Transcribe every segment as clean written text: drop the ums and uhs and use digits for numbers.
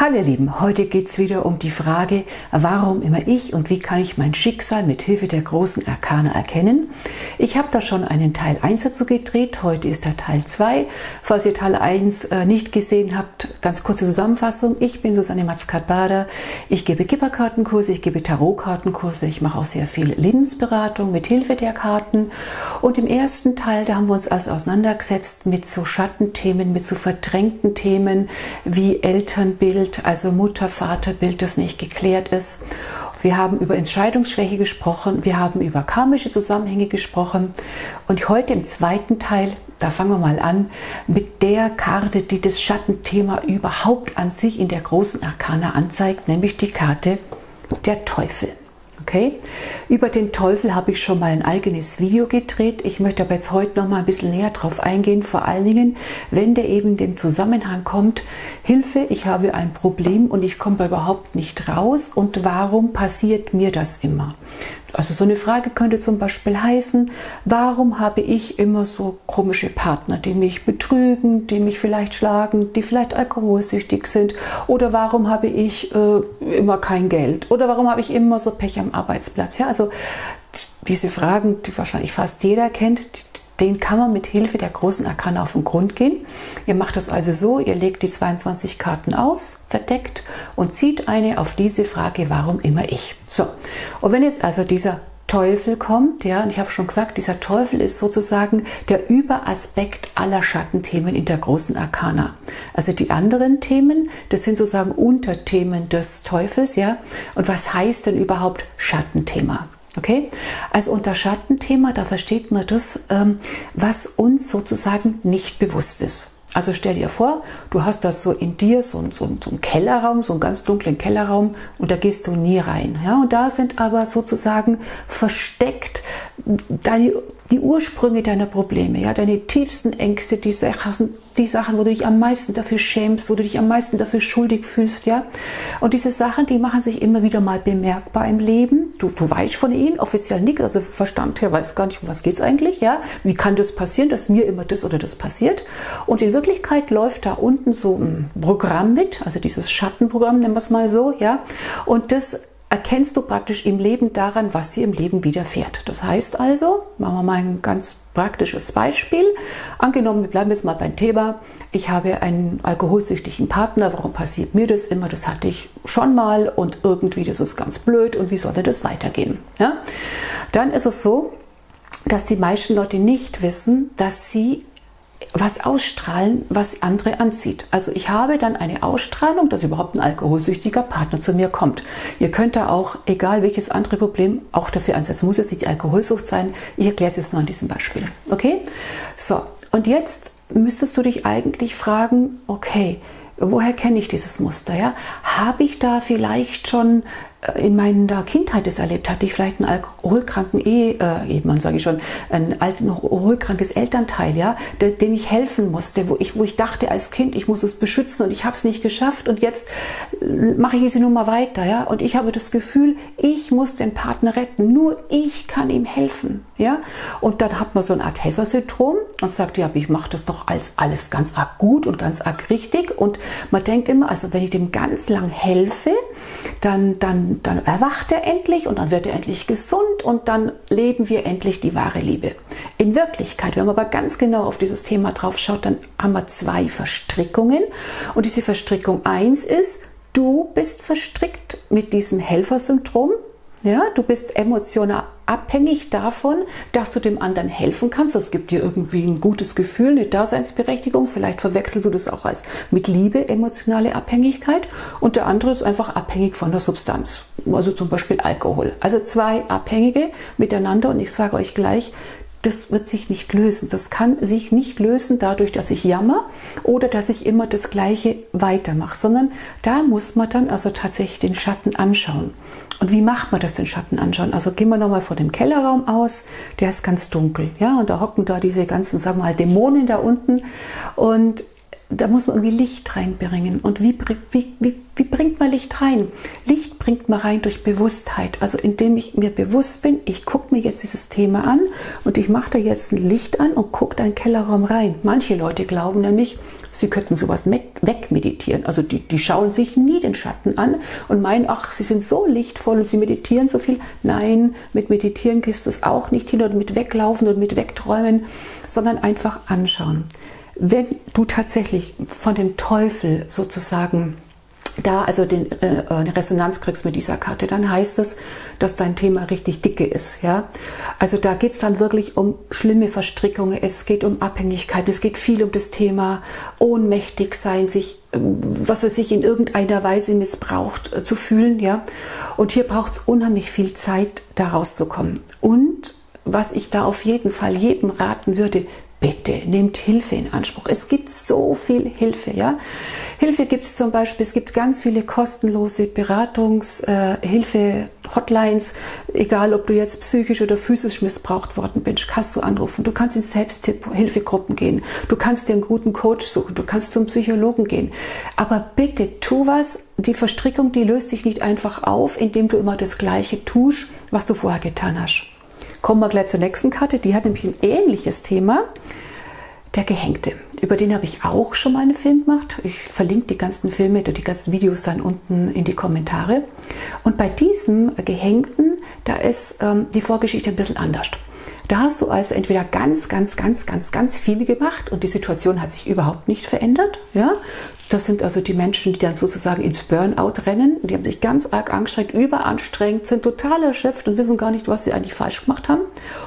Hallo ihr Lieben, heute geht es wieder um die Frage, warum immer ich und wie kann ich mein Schicksal mit Hilfe der großen Arkane erkennen. Ich habe da schon einen Teil 1 dazu gedreht, heute ist der Teil 2. Falls ihr Teil 1 nicht gesehen habt, ganz kurze Zusammenfassung. Ich bin Susanne Matzkat-Bader, ich gebe Kipperkartenkurse, ich gebe Tarotkartenkurse, ich mache auch sehr viel Lebensberatung mit Hilfe der Karten. Und im ersten Teil, da haben wir uns also auseinandergesetzt mit so Schattenthemen, mit so verdrängten Themen wie Elternbild, also Mutter-Vater-Bild, das nicht geklärt ist. Wir haben über Entscheidungsschwäche gesprochen, wir haben über karmische Zusammenhänge gesprochen und heute im zweiten Teil, da fangen wir mal an, mit der Karte, die das Schattenthema überhaupt an sich in der großen Arkana anzeigt, nämlich die Karte der Teufel. Okay? Über den Teufel habe ich schon mal ein eigenes Video gedreht. Ich möchte aber jetzt heute noch mal ein bisschen näher drauf eingehen, vor allen Dingen, wenn der eben in den Zusammenhang kommt, Hilfe, ich habe ein Problem und ich komme da überhaupt nicht raus und warum passiert mir das immer? Also so eine Frage könnte zum Beispiel heißen, warum habe ich immer so komische Partner, die mich betrügen, die mich vielleicht schlagen, die vielleicht alkoholsüchtig sind, oder warum habe ich immer kein Geld oder warum habe ich immer so Pech am Arbeitsplatz? Ja, also diese Fragen, die wahrscheinlich fast jeder kennt, den kann man mit Hilfe der großen Arkana auf den Grund gehen. Ihr macht das also so, ihr legt die 22 Karten aus, verdeckt und zieht eine auf diese Frage, warum immer ich. So, und wenn jetzt also dieser Teufel kommt, ja, und ich habe schon gesagt, dieser Teufel ist sozusagen der Überaspekt aller Schattenthemen in der großen Arkana. Also die anderen Themen, das sind sozusagen Unterthemen des Teufels, ja. Und was heißt denn überhaupt Schattenthema? Okay, also unter Schattenthema, da versteht man das, was uns sozusagen nicht bewusst ist. Also stell dir vor, du hast das so in dir, so einen Kellerraum, so einen ganz dunklen Kellerraum und da gehst du nie rein. Ja? Und da sind aber sozusagen versteckt die Ursprünge deiner Probleme, ja? Deine tiefsten Ängste, die Sachen, wo du dich am meisten dafür schämst, wo du dich am meisten dafür schuldig fühlst. Ja? Und diese Sachen, die machen sich immer wieder mal bemerkbar im Leben. Du weißt von ihnen, offiziell nicht, also Verstand her weiß gar nicht, um was geht es eigentlich. Ja? Wie kann das passieren, dass mir immer das oder das passiert? Und in Wirklichkeit läuft da unten so ein Programm mit, also dieses Schattenprogramm, nennen wir es mal so. Ja? Und das erkennst du praktisch im Leben daran, was dir im Leben widerfährt. Das heißt also, machen wir mal ein ganz praktisches Beispiel. Angenommen, wir bleiben jetzt mal beim Thema, ich habe einen alkoholsüchtigen Partner, warum passiert mir das immer? Das hatte ich schon mal und irgendwie, das ist ganz blöd und wie sollte das weitergehen? Ja? Dann ist es so, dass die meisten Leute nicht wissen, dass sie was ausstrahlen, was andere anzieht. Also ich habe dann eine Ausstrahlung, dass überhaupt ein alkoholsüchtiger Partner zu mir kommt. Ihr könnt da auch, egal welches andere Problem, auch dafür einsetzen. Muss jetzt nicht die Alkoholsucht sein. Ich erkläre es jetzt nur an diesem Beispiel. Okay? So, und jetzt müsstest du dich eigentlich fragen, okay, woher kenne ich dieses Muster? Ja? Habe ich da vielleicht schon in meiner Kindheit das erlebt? Hatte ich vielleicht einen alkoholkranken Ehemann, sage ich schon, ein alkoholkrankes Elternteil, ja, dem ich helfen musste, wo ich dachte als Kind, ich muss es beschützen und ich habe es nicht geschafft und jetzt mache ich diese Nummer weiter, ja, und ich habe das Gefühl, ich muss den Partner retten, nur ich kann ihm helfen, ja, und dann hat man so eine Art Helfersyndrom und sagt, ja, aber ich mache das doch als alles ganz arg gut und ganz arg richtig und man denkt immer, also wenn ich dem ganz lang helfe, dann erwacht er endlich und dann wird er endlich gesund und dann leben wir endlich die wahre Liebe. In Wirklichkeit, wenn man aber ganz genau auf dieses Thema drauf schaut, dann haben wir zwei Verstrickungen und diese Verstrickung 1 ist, du bist verstrickt mit diesem Helfersyndrom. Ja, du bist emotional abhängig davon, dass du dem anderen helfen kannst. Das gibt dir irgendwie ein gutes Gefühl, eine Daseinsberechtigung. Vielleicht verwechselst du das auch als mit Liebe, emotionale Abhängigkeit. Und der andere ist einfach abhängig von der Substanz. Also zum Beispiel Alkohol. Also zwei Abhängige miteinander. Und ich sage euch gleich, das wird sich nicht lösen. Das kann sich nicht lösen dadurch, dass ich jammer oder dass ich immer das Gleiche weitermache, sondern da muss man dann also tatsächlich den Schatten anschauen. Und wie macht man das, den Schatten anschauen? Also gehen wir nochmal vor dem Kellerraum aus, der ist ganz dunkel, ja, und da hocken da diese ganzen, sagen wir mal, Dämonen da unten und da muss man irgendwie Licht reinbringen. Und wie bringt man Licht rein? Licht bringt man rein durch Bewusstheit. Also indem ich mir bewusst bin, ich gucke mir jetzt dieses Thema an und ich mache da jetzt ein Licht an und gucke da in den Kellerraum rein. Manche Leute glauben nämlich, sie könnten sowas wegmeditieren. Also die schauen sich nie den Schatten an und meinen, ach, sie sind so lichtvoll und sie meditieren so viel. Nein, mit Meditieren kriegst du es auch nicht hin oder mit Weglaufen oder mit Wegträumen, sondern einfach anschauen. Wenn du tatsächlich von dem Teufel sozusagen da also eine Resonanz kriegst mit dieser Karte, dann heißt es, dass dein Thema richtig dicke ist. Ja? Also da geht es dann wirklich um schlimme Verstrickungen, es geht um Abhängigkeiten, es geht viel um das Thema ohnmächtig sein, sich, was weiß ich, in irgendeiner Weise missbraucht zu fühlen. Ja? Und hier braucht es unheimlich viel Zeit, da rauszukommen. Und was ich da auf jeden Fall jedem raten würde, bitte nehmt Hilfe in Anspruch. Es gibt so viel Hilfe. Ja? Hilfe gibt es zum Beispiel, es gibt ganz viele kostenlose Hilfe-Hotlines, egal ob du jetzt psychisch oder physisch missbraucht worden bist, kannst du anrufen. Du kannst in Selbsthilfegruppen gehen, du kannst dir einen guten Coach suchen, du kannst zum Psychologen gehen. Aber bitte tu was, die Verstrickung, die löst sich nicht einfach auf, indem du immer das Gleiche tust, was du vorher getan hast. Kommen wir gleich zur nächsten Karte, die hat nämlich ein ähnliches Thema, der Gehängte. Über den habe ich auch schon mal einen Film gemacht. Ich verlinke die ganzen Filme oder die ganzen Videos dann unten in die Kommentare. Und bei diesem Gehängten, da ist die Vorgeschichte ein bisschen anders. Da hast du also entweder ganz viele gemacht und die Situation hat sich überhaupt nicht verändert. Ja? Das sind also die Menschen, die dann sozusagen ins Burnout rennen. Die haben sich ganz arg angestrengt, überanstrengt, sind total erschöpft und wissen gar nicht, was sie eigentlich falsch gemacht haben.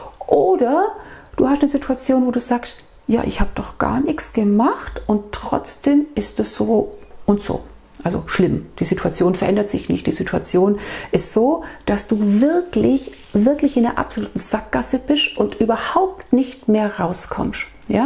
Oder du hast eine Situation, wo du sagst, ja, ich habe doch gar nichts gemacht und trotzdem ist es so und so. Also schlimm. Die Situation verändert sich nicht. Die Situation ist so, dass du wirklich in einer absoluten Sackgasse bist und überhaupt nicht mehr rauskommst. Ja?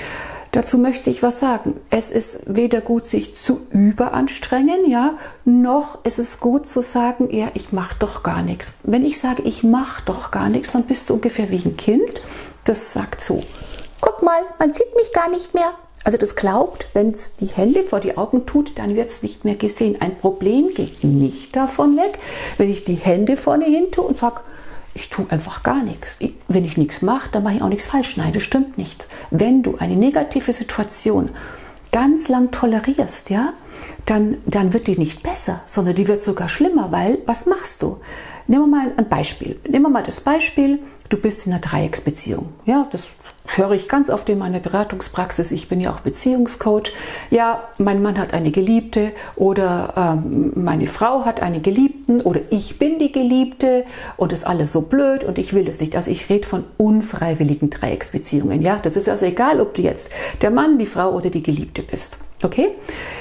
Dazu möchte ich was sagen. Es ist weder gut, sich zu überanstrengen, ja, noch ist es gut zu sagen, ja, ich mache doch gar nichts. Wenn ich sage, ich mache doch gar nichts, dann bist du ungefähr wie ein Kind, das sagt so, guck mal, man sieht mich gar nicht mehr. Also das glaubt, wenn es die Hände vor die Augen tut, dann wird es nicht mehr gesehen. Ein Problem geht nicht davon weg, wenn ich die Hände vorne hin tue und sage, ich tue einfach gar nichts. Wenn ich nichts mache, dann mache ich auch nichts falsch. Nein, das stimmt nicht. Wenn du eine negative Situation ganz lang tolerierst, ja, dann wird die nicht besser, sondern die wird sogar schlimmer, weil, was machst du? Nehmen wir mal ein Beispiel. Nehmen wir mal das Beispiel, du bist in einer Dreiecksbeziehung. Ja, das höre ich ganz oft in meiner Beratungspraxis. Ich bin ja auch Beziehungscoach. Ja, mein Mann hat eine Geliebte oder meine Frau hat einen Geliebten oder ich bin die Geliebte und ist alles so blöd und ich will das nicht. Also ich rede von unfreiwilligen Dreiecksbeziehungen. Ja, das ist also egal, ob du jetzt der Mann, die Frau oder die Geliebte bist. Okay?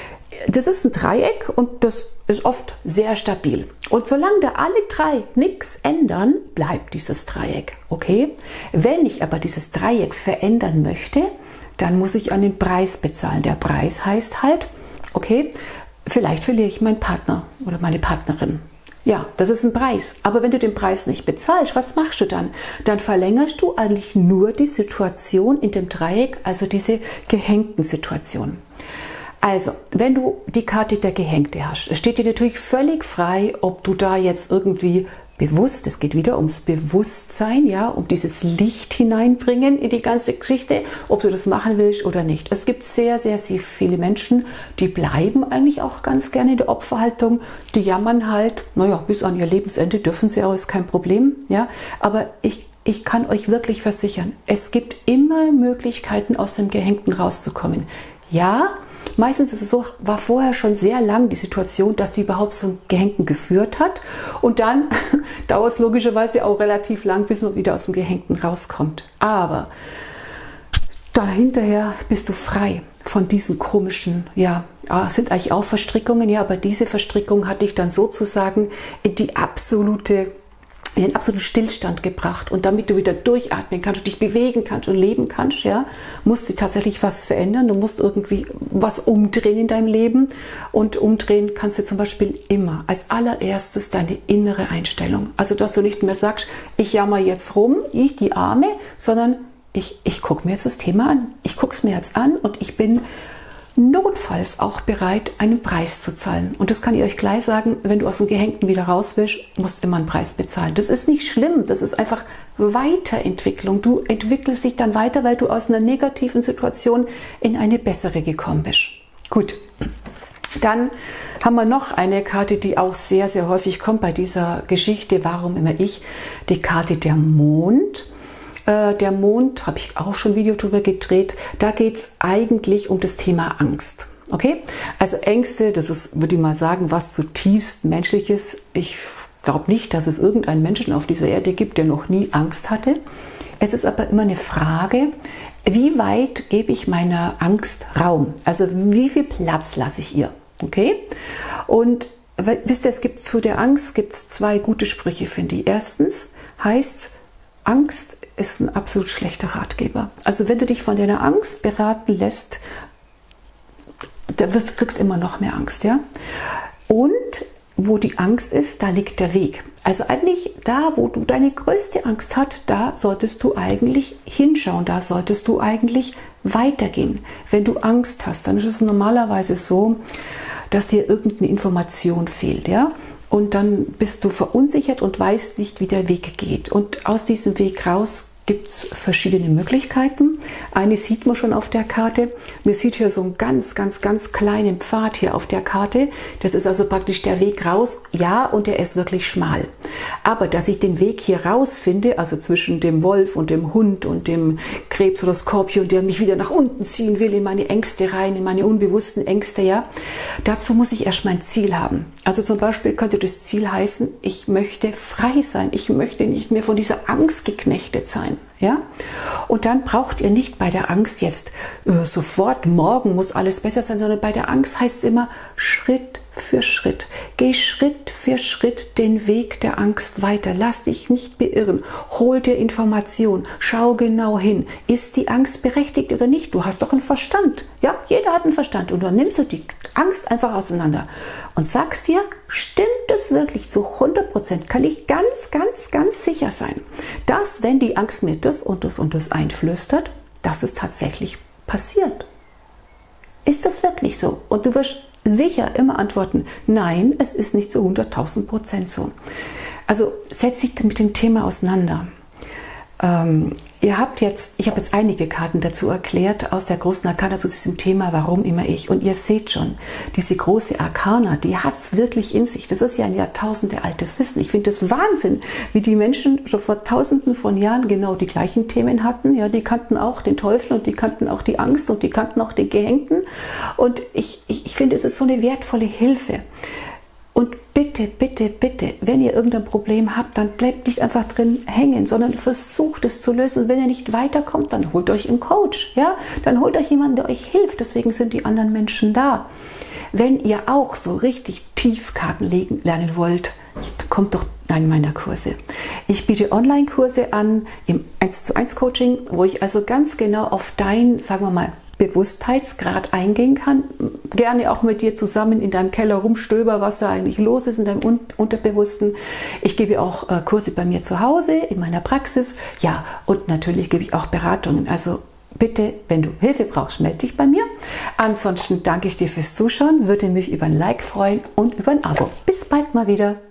Das ist ein Dreieck und das ist oft sehr stabil. Und solange da alle drei nichts ändern, bleibt dieses Dreieck. Okay? Wenn ich aber dieses Dreieck verändern möchte, dann muss ich einen Preis bezahlen. Der Preis heißt halt, okay, vielleicht verliere ich meinen Partner oder meine Partnerin. Ja, das ist ein Preis. Aber wenn du den Preis nicht bezahlst, was machst du dann? Dann verlängerst du eigentlich nur die Situation in dem Dreieck, also diese gehängten Situation. Also, wenn du die Karte der Gehängte hast, steht dir natürlich völlig frei, ob du da jetzt irgendwie bewusst, es geht wieder ums Bewusstsein, ja, um dieses Licht hineinbringen in die ganze Geschichte, ob du das machen willst oder nicht. Es gibt sehr viele Menschen, die bleiben eigentlich auch ganz gerne in der Opferhaltung, die jammern halt, naja, bis an ihr Lebensende dürfen sie auch, ist kein Problem, ja, aber ich kann euch wirklich versichern, es gibt immer Möglichkeiten, aus dem Gehängten rauszukommen. Ja, meistens ist es so, war vorher schon sehr lang die Situation, dass sie überhaupt so einen Gehängten geführt hat und dann dauert es logischerweise auch relativ lang, bis man wieder aus dem Gehängten rauskommt. Aber dahinterher bist du frei von diesen komischen, ja, sind eigentlich auch Verstrickungen, ja, aber diese Verstrickung hat dich dann sozusagen in den absoluten Stillstand gebracht und damit du wieder durchatmen kannst und dich bewegen kannst und leben kannst, ja, musst du tatsächlich was verändern, du musst irgendwie was umdrehen in deinem Leben und umdrehen kannst du zum Beispiel immer als allererstes deine innere Einstellung, also dass du nicht mehr sagst, ich jammer jetzt rum, ich die Arme, sondern ich gucke mir jetzt das Thema an, ich gucke es mir jetzt an und ich bin notfalls auch bereit, einen Preis zu zahlen. Und das kann ich euch gleich sagen, wenn du aus dem Gehängten wieder rauswischst, musst du immer einen Preis bezahlen. Das ist nicht schlimm, das ist einfach Weiterentwicklung. Du entwickelst dich dann weiter, weil du aus einer negativen Situation in eine bessere gekommen bist. Gut, dann haben wir noch eine Karte, die auch sehr, sehr häufig kommt bei dieser Geschichte, warum immer ich, die Karte der Mond. Der Mond, habe ich auch schon ein Video drüber gedreht, da geht es eigentlich um das Thema Angst. Okay? Also Ängste, das ist, würde ich mal sagen, was zutiefst Menschliches. Ich glaube nicht, dass es irgendeinen Menschen auf dieser Erde gibt, der noch nie Angst hatte. Es ist aber immer eine Frage, wie weit gebe ich meiner Angst Raum? Also wie viel Platz lasse ich ihr? Okay? Und wisst ihr, es gibt zu der Angst gibt's zwei gute Sprüche, finde ich. Erstens heißt, Angst ist ein absolut schlechter Ratgeber. Also wenn du dich von deiner Angst beraten lässt, dann kriegst du immer noch mehr Angst, ja? Und wo die Angst ist, da liegt der Weg. Also eigentlich da, wo du deine größte Angst hast, da solltest du eigentlich hinschauen, da solltest du eigentlich weitergehen. Wenn du Angst hast, dann ist es normalerweise so, dass dir irgendeine Information fehlt, ja? Und dann bist du verunsichert und weißt nicht, wie der Weg geht. Und aus diesem Weg raus gibt es verschiedene Möglichkeiten. Eine sieht man schon auf der Karte. Man sieht hier so einen ganz, ganz, ganz kleinen Pfad hier auf der Karte. Das ist also praktisch der Weg raus. Ja, und der ist wirklich schmal. Aber dass ich den Weg hier rausfinde, also zwischen dem Wolf und dem Hund und dem Krebs oder Skorpion, der mich wieder nach unten ziehen will, in meine Ängste rein, in meine unbewussten Ängste, ja, dazu muss ich erst mein Ziel haben. Also zum Beispiel könnte das Ziel heißen, ich möchte frei sein. Ich möchte nicht mehr von dieser Angst geknechtet sein. Ja? Und dann braucht ihr nicht bei der Angst jetzt sofort, morgen muss alles besser sein, sondern bei der Angst heißt es immer Schritt für Schritt. Geh Schritt für Schritt den Weg der Angst weiter. Lass dich nicht beirren. Hol dir Information. Schau genau hin. Ist die Angst berechtigt oder nicht? Du hast doch einen Verstand. Ja, jeder hat einen Verstand. Und dann nimmst du die Angst einfach auseinander und sagst dir, stimmt es wirklich zu 100%? Kann ich ganz, ganz, ganz sicher sein, dass, wenn die Angst mir das und das und das einflüstert, dass es tatsächlich passiert. Ist das wirklich so? Und du wirst sicher immer antworten, nein, es ist nicht zu 100.000% so. Also setz dich mit dem Thema auseinander. Ich habe jetzt einige Karten dazu erklärt aus der großen Arkana zu diesem Thema, warum immer ich. Und ihr seht schon, diese große Arkana, die hat es wirklich in sich. Das ist ja ein Jahrtausende altes Wissen. Ich finde das Wahnsinn, wie die Menschen schon vor Tausenden von Jahren genau die gleichen Themen hatten. Ja, die kannten auch den Teufel und die kannten auch die Angst und die kannten auch den Gehängten. Und ich finde, es ist so eine wertvolle Hilfe. Und bitte, bitte, bitte, wenn ihr irgendein Problem habt, dann bleibt nicht einfach drin hängen, sondern versucht es zu lösen. Und wenn ihr nicht weiterkommt, dann holt euch einen Coach. Ja? Dann holt euch jemanden, der euch hilft. Deswegen sind die anderen Menschen da. Wenn ihr auch so richtig tief Karten legen lernen wollt, kommt doch in einen meiner Kurse. Ich biete Online-Kurse an im 1:1 Coaching, wo ich also ganz genau auf dein, sagen wir mal, Bewusstheitsgrad eingehen kann. Gerne auch mit dir zusammen in deinem Keller rumstöber, was da eigentlich los ist in deinem Unterbewussten. Ich gebe auch Kurse bei mir zu Hause, in meiner Praxis. Ja, und natürlich gebe ich auch Beratungen. Also bitte, wenn du Hilfe brauchst, melde dich bei mir. Ansonsten danke ich dir fürs Zuschauen, würde mich über ein Like freuen und über ein Abo. Bis bald mal wieder.